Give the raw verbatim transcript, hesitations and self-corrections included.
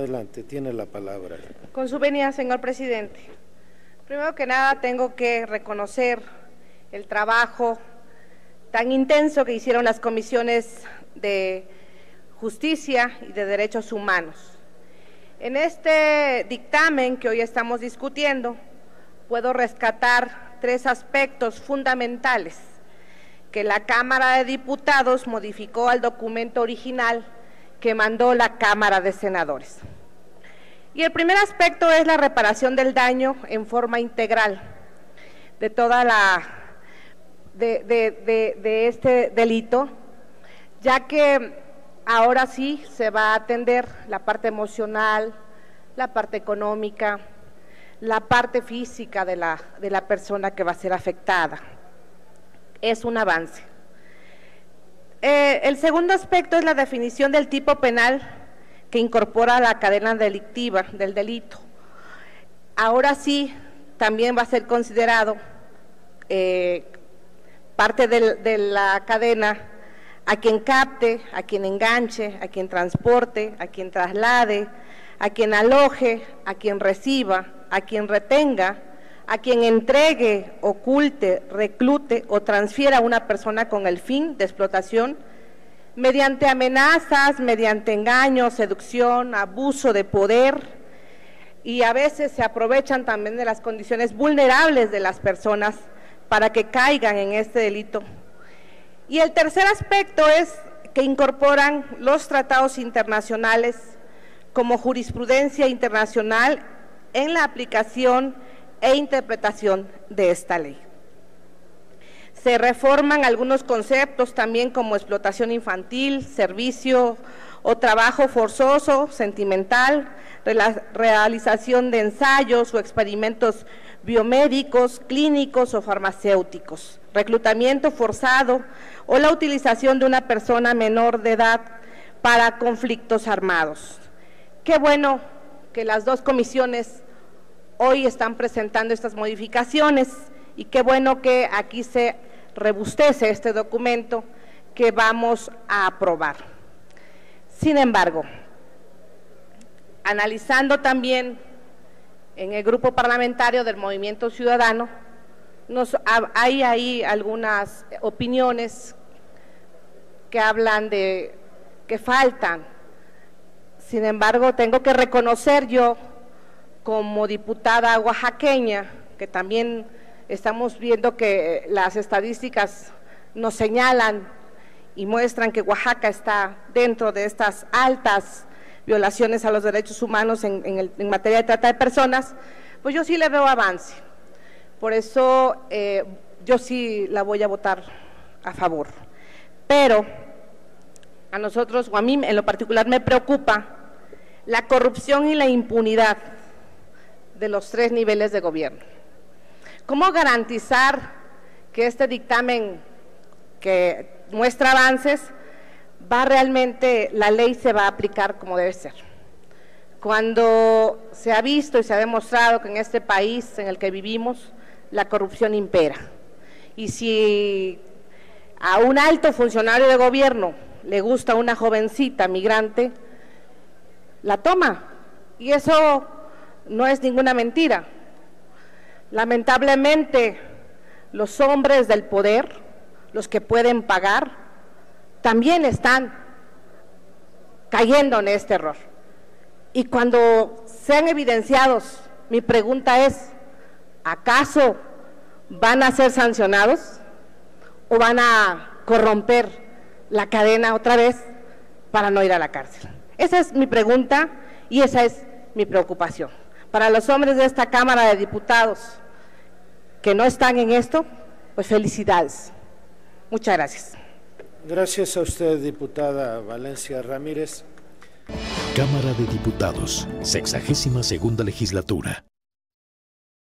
Adelante, tiene la palabra. Con su venia, señor presidente. Primero que nada, tengo que reconocer el trabajo tan intenso que hicieron las comisiones de Justicia y de Derechos Humanos. En este dictamen que hoy estamos discutiendo, puedo rescatar tres aspectos fundamentales que la Cámara de Diputados modificó al documento original que mandó la Cámara de Senadores. Y el primer aspecto es la reparación del daño en forma integral de toda la de, de, de, de este delito, ya que ahora sí se va a atender la parte emocional, la parte económica, la parte física de la, de la persona que va a ser afectada. Es un avance. Eh, el segundo aspecto es la definición del tipo penal que incorpora la cadena delictiva del delito. Ahora sí, también va a ser considerado eh, parte de, de la cadena a quien capte, a quien enganche, a quien transporte, a quien traslade, a quien aloje, a quien reciba, a quien retenga, a quien entregue, oculte, reclute o transfiera a una persona con el fin de explotación mediante amenazas, mediante engaño, seducción, abuso de poder, y a veces se aprovechan también de las condiciones vulnerables de las personas para que caigan en este delito. Y el tercer aspecto es que incorporan los tratados internacionales como jurisprudencia internacional en la aplicación e interpretación de esta ley. Se reforman algunos conceptos también como explotación infantil, servicio o trabajo forzoso, sentimental, realización de ensayos o experimentos biomédicos, clínicos o farmacéuticos, reclutamiento forzado o la utilización de una persona menor de edad para conflictos armados. Qué bueno que las dos comisiones hoy están presentando estas modificaciones y qué bueno que aquí se rebustece este documento que vamos a aprobar. Sin embargo, analizando también en el grupo parlamentario del Movimiento Ciudadano, nos, hay ahí algunas opiniones que hablan de que faltan. Sin embargo, tengo que reconocer yo, como diputada oaxaqueña, que también estamos viendo que las estadísticas nos señalan y muestran que Oaxaca está dentro de estas altas violaciones a los derechos humanos en, en, el, en materia de trata de personas, pues yo sí le veo avance. Por eso eh, yo sí la voy a votar a favor. Pero a nosotros, o a mí en lo particular, me preocupa la corrupción y la impunidad de los tres niveles de gobierno. ¿Cómo garantizar que este dictamen que muestra avances, va realmente, la ley se va a aplicar como debe ser? Cuando se ha visto y se ha demostrado que en este país en el que vivimos, la corrupción impera. Y si a un alto funcionario de gobierno le gusta una jovencita migrante, la toma. Y eso no es ninguna mentira. Lamentablemente, los hombres del poder, los que pueden pagar, también están cayendo en este error. Y cuando sean evidenciados, mi pregunta es, ¿acaso van a ser sancionados o van a corromper la cadena otra vez para no ir a la cárcel? Esa es mi pregunta y esa es mi preocupación. Para los hombres de esta Cámara de Diputados que no están en esto, pues felicidades. Muchas gracias. Gracias a usted, diputada Valencia Ramírez. Cámara de Diputados, sexagésima segunda legislatura.